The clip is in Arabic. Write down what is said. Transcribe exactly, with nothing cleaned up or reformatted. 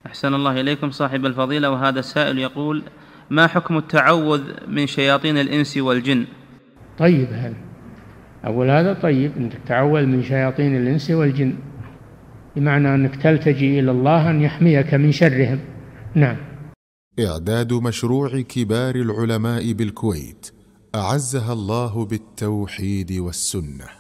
أحسن الله إليكم صاحب الفضيلة. وهذا السائل يقول: ما حكم التعوذ من شياطين الإنس والجن؟ طيب، هذا أول هذا طيب، أنك تعوذ من شياطين الإنس والجن، بمعنى أنك تلتجي إلى الله أن يحميك من شرهم. نعم. إعداد مشروع كبار العلماء بالكويت أعزها الله بالتوحيد والسنة.